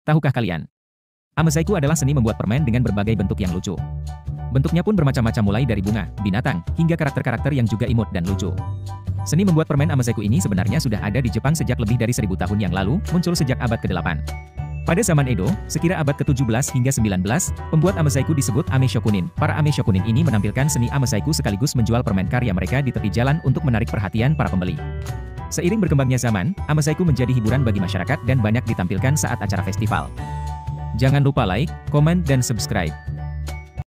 Tahukah kalian? Amesaiku adalah seni membuat permen dengan berbagai bentuk yang lucu. Bentuknya pun bermacam-macam mulai dari bunga, binatang, hingga karakter-karakter yang juga imut dan lucu. Seni membuat permen Amesaiku ini sebenarnya sudah ada di Jepang sejak lebih dari 1000 tahun yang lalu, muncul sejak abad ke-8. Pada zaman Edo, sekira abad ke-17 hingga 19, pembuat Amesaiku disebut Ame Shokunin. Para Ame Shokunin ini menampilkan seni Amesaiku sekaligus menjual permen karya mereka di tepi jalan untuk menarik perhatian para pembeli. Seiring berkembangnya zaman, Amesaiku menjadi hiburan bagi masyarakat dan banyak ditampilkan saat acara festival. Jangan lupa like, komen, dan subscribe.